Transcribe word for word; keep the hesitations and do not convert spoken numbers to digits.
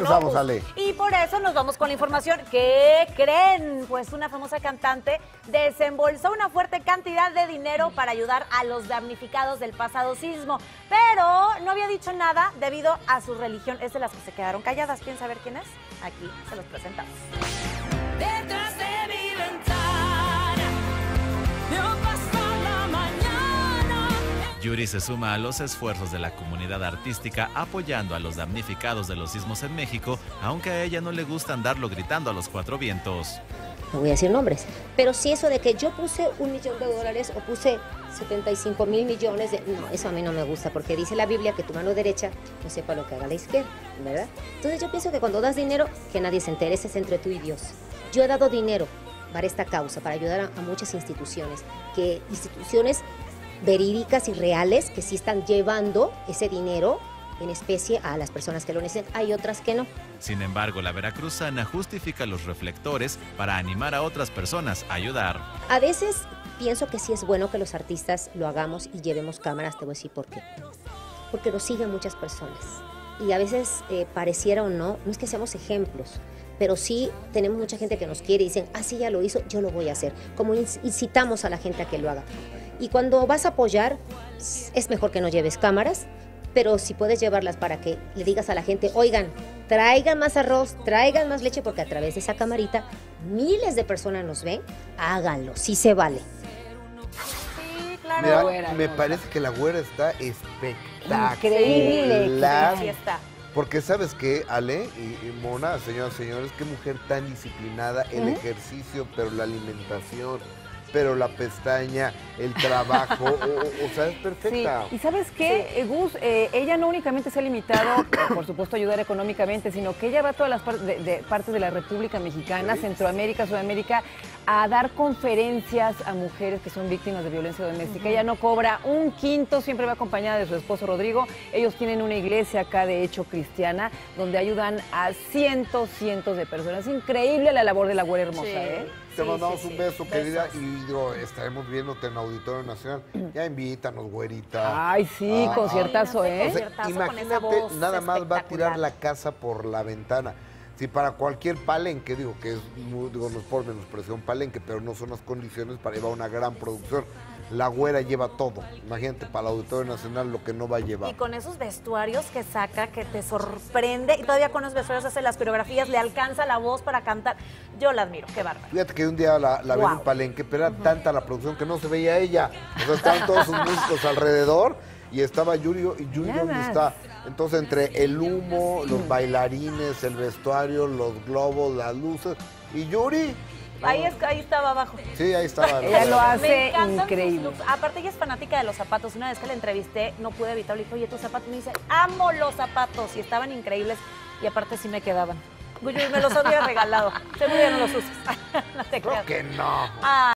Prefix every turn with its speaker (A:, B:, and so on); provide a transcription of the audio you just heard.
A: empezamos, Ale?
B: Y por eso nos vamos con la información. ¿Qué creen? Pues una famosa cantante desembolsó una fuerte cantidad de dinero para ayudar a los damnificados del pasado sismo, pero no había dicho nada debido a su religión. Es de las que se quedaron calladas. ¿Quieren saber quién es? Aquí se los presentamos.
C: Detrás de mi ventana, yo paso la mañana.
D: Yuri se suma a los esfuerzos de la comunidad artística apoyando a los damnificados de los sismos en México, aunque a ella no le gusta andarlo gritando a los cuatro vientos.
E: No voy a decir nombres, pero sí eso de que yo puse un millón de dólares o puse setenta y cinco mil millones de... No, eso a mí no me gusta, porque dice la Biblia que tu mano derecha no sepa lo que haga la izquierda, ¿verdad? Entonces yo pienso que cuando das dinero, que nadie se entere, ese es entre tú y Dios. Yo he dado dinero para esta causa, para ayudar a, a muchas instituciones, que instituciones verídicas y reales que sí están llevando ese dinero en especie a las personas que lo necesitan. Hay otras que no.
D: Sin embargo, la veracruzana justifica los reflectores para animar a otras personas a ayudar.
E: A veces pienso que sí es bueno que los artistas lo hagamos y llevemos cámaras, te voy a decir por qué. Porque nos siguen muchas personas. Y a veces, eh, pareciera o no, no es que seamos ejemplos, pero sí tenemos mucha gente que nos quiere y dicen, ah, sí, ya lo hizo, yo lo voy a hacer. Como incitamos a la gente a que lo haga. Y cuando vas a apoyar, es mejor que no lleves cámaras, pero si puedes llevarlas para que le digas a la gente, oigan, traigan más arroz, traigan más leche, porque a través de esa camarita miles de personas nos ven, háganlo, sí se vale.
B: Sí, claro.
A: Mira,
B: Güera,
A: me
B: no,
A: parece que la güera está espectacular.
B: Increíble. Sí está.
A: Porque sabes qué, Ale y, y Mona, señoras y señores, qué mujer tan disciplinada, el
B: ¿Mm?
A: ejercicio, pero la alimentación, pero la pestaña, el trabajo, o, o sea, es perfecta.
F: Sí. Y ¿sabes qué, sí. Gus? Eh, ella no únicamente se ha limitado, por supuesto, a ayudar económicamente, sino que ella va a todas las partes de, de, partes de la República Mexicana, sí. Centroamérica, Sudamérica, a dar conferencias a mujeres que son víctimas de violencia doméstica. Uh-huh. Ella no cobra un quinto, siempre va acompañada de su esposo Rodrigo. Ellos tienen una iglesia acá, de hecho, cristiana, donde ayudan a cientos, cientos de personas. Es increíble la labor de la güera hermosa, sí. ¿eh?
A: Te sí, mandamos
B: sí,
A: un
B: sí.
A: beso, querida,
B: Besos.
A: y digo, estaremos viéndote en Auditorio Nacional. Ya invítanos, güerita.
F: Ay, sí,
A: ah,
F: conciertazo, ¿eh?
A: O sea, imagínate, nada más va a tirar la casa por la ventana. Si para cualquier palenque, digo que es, digo, no es por menospreciar un palenque, pero no son las condiciones para llevar una gran producción. La güera lleva todo. Imagínate, para el Auditorio Nacional lo que no va a llevar.
B: Y con esos vestuarios que saca, que te sorprende, y todavía con esos vestuarios hace las coreografías, le alcanza la voz para cantar. Yo la admiro, qué bárbaro.
A: Fíjate que un día la, la wow. vi en un palenque, pero era uh-huh. tanta la producción que no se veía ella. O sea, estaban todos sus músicos alrededor y estaba Yuri, y Yuri ¿dónde está? Entonces, entre el humo, los bailarines, el vestuario, los globos, las luces, y Yuri...
B: Ahí, es, ahí estaba abajo.
A: Sí, ahí estaba.
F: Ella lo hace increíble.
B: Aparte, ella es fanática de los zapatos. Una vez que la entrevisté, no pude evitarlo. Le dije, oye, tus zapatos. Me dice, amo los zapatos. Y estaban increíbles. Y aparte, sí me quedaban. Yo me los había regalado. Seguro ya no los usas. No te
A: creo
B: creas.
A: que no.
B: Ah.